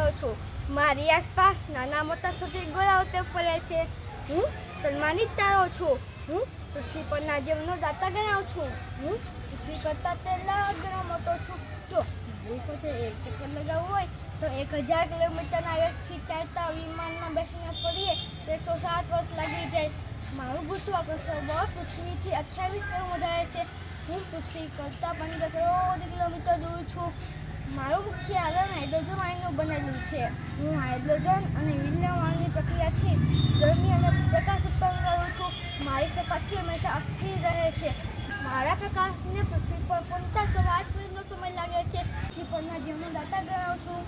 રહ્યો છું। મારી આસપાસ નાના મોટા સફેદ ગોળાઓ તે ફરે છે। હું સન્માનિત તારો છું। હું પૃથ્વી પરના જીવનો દાતા ગણાવ છું। હું પૃથ્વી કરતાં પહેલા ઘણો મોટો છું। જો વખતે એક ચક્કર લગાવવું હોય તો 1000 કિલોમીટરના વેગથી ચાલતા વિમાનમાં બેસીને ફરીએ તો 107 વર્ષ લાગી જાય। મારું ગુરુત્વાકર્ષણ બળ પૃથ્વીથી 28 ગણું વધારે છે। હું પૃથ્વી કરતાં 15 કરોડ કિલોમીટર દૂર છું। મારું મુખ્ય આવરણ હાઇડ્રોજન વાયુનું બનેલું છે। હું હાઇડ્રોજન અને હિલિયમ વાયુની પ્રક્રિયાથી ગરમી અને પ્રકાશ ઉત્પન્ન કરું છું। મારી સપાટી હંમેશા અસ્થિર રહે છે। મારા પ્રકાશને પૃથ્વી પર પહોંચતા 8 મિનિટનો સમય લાગે છે। પૃથ્વી પરના જીવનો દાતા ગણાવું છું।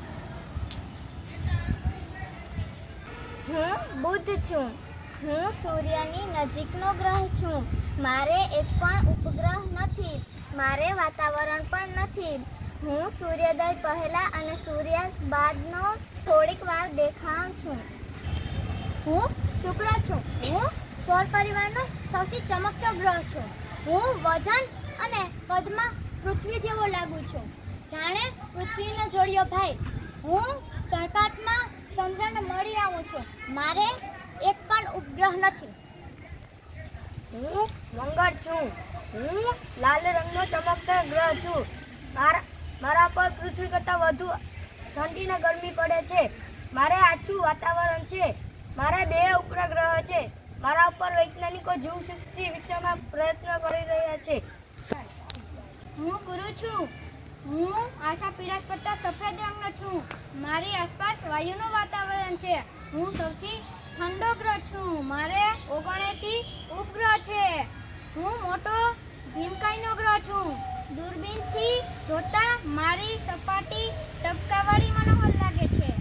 હું બુધ છું। હું સૂર્યની નજીકનો ગ્રહ છું। મારે એક પણ ઉપગ્રહ નથી। મારે વાતાવરણ પણ નથી। હું સૂર્યોદય પહેલા અને સૂર્યાસ્ત બાદનો થોડીક વાર દેખાઉં છું। હું શુક્ર છું। હું સૌર પરિવારનો સૌથી ચમકતો ગ્રહ છું। હું વજન અને કદમાં પૃથ્વી જેવો લાગુ છું, જાણે પૃથ્વીનો જોડિયો ભાઈ। હું ચળકાટમાં ચંદ્રને મળી આવું છું। મારે એક પણ ઉપગ્રહ નથી। હું મંગળ છું। હું લાલ રંગનો ચમકતો ગ્રહ છું। મારા પર પૃથ્વી કરતાં વધુ ઠંડી અને ગરમી પડે છે। મારે આછું વાતાવરણ છે। મારા 2 ઉપગ્રહ છે। મારા ઉપર વૈજ્ઞાનિકો જીવસૃષ્ટિ વિકસાવવા પ્રયત્ન કરી રહ્યા છે। હું ગુરુ છું। હું આછા પીળાશ પડતા સફેદ રંગનો છું। મારી આસપાસ વાયુનું વાતાવરણ છે। હું સૌથી ઠંડો ગ્રહ છું। મારે 79 ઉપગ્રહ છે। હું મોટો ભીમકાયનો ગ્રહ છું। દૂરબીનથી જોતા મારી સપાટી તબકાવાળી મનોહર લાગે છે।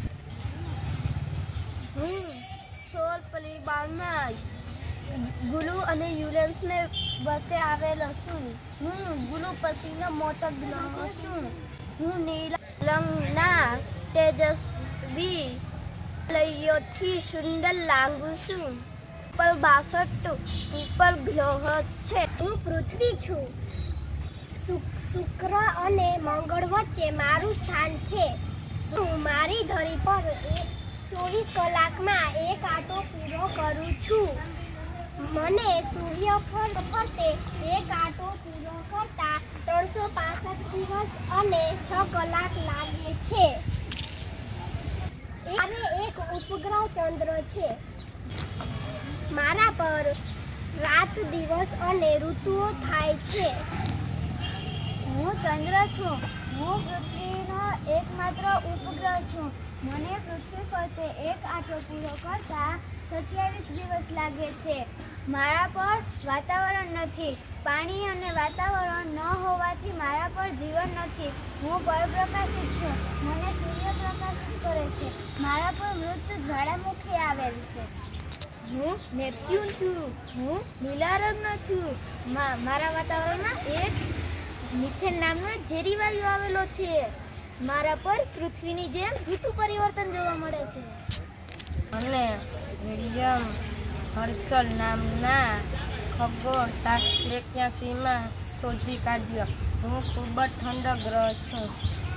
હું સૌર પરિવારમાં ગુરુ અને યુરેનસને વચ્ચે આવેલો છું। હું ગુરુ પછીનો મોટો ગ્રહ છું। હું નીલા રંગના તેજસ્વી લયોથી સુંદર લાગુ છું। પર 62 ઉપગ્રહ છે। હું પૃથ્વી છું। શુક્ર અને મંગળ વચ્ચે મારું સ્થાન છે। હું મારી ધરી પર 24 કલાકમાં એક આંટો પૂરો કરું છું। મને સૂર્ય ફરતે એક આંટો પૂરો કરતા 365 દિવસ અને 6 કલાક લાગે છે। મારે એક ઉપગ્રહ ચંદ્ર છે। મારા પર રાત દિવસ અને ઋતુઓ થાય છે। હું ચંદ્ર છું। હું પૃથ્વીનો એકમાત્ર ઉપગ્રહ છું। મને પૃથ્વી ફરતે એક આંટો પૂરો કરતા 27 દિવસ લાગે છે। મારા પર વાતાવરણ નથી। પાણી અને વાતાવરણ ન હોવાથી મારા પર જીવન નથી। હું પરપ્રકાશિત છું। મને સૂર્ય પ્રકાશિત કરે છે। મારા પર મૃત જ્વાળામુખી આવેલ છે। હું નેપચ્યુન છું। હું લીલા રંગનો છું। મારા વાતાવરણમાં એક મિથેન નામનો ઝેરી વાયુ આવેલો છે। મારા પર પૃથ્વીની જેમ ઋતુ પરિવર્તન જોવા મળે છે। અને વિલિયમ હર્શલ નામના ખગોળશાસ્ત્રી 81માં શોધી કાઢ્યો। હું ખૂબ જ ઠંડો ગ્રહ છું।